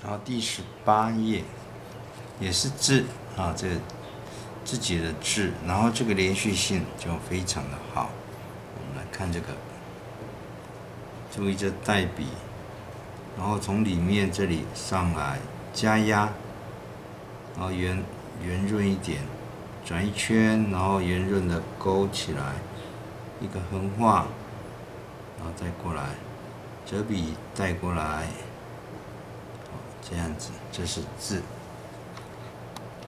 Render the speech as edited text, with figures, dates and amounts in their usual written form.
然后第18页也是字啊，这个自己的字，然后这个连续性就非常的好。我们来看这个，注意这带笔，然后从里面这里上来加压，然后圆润一点，转一圈，然后圆润的勾起来，一个横画，然后再过来，折笔带过来。这样子，这是字。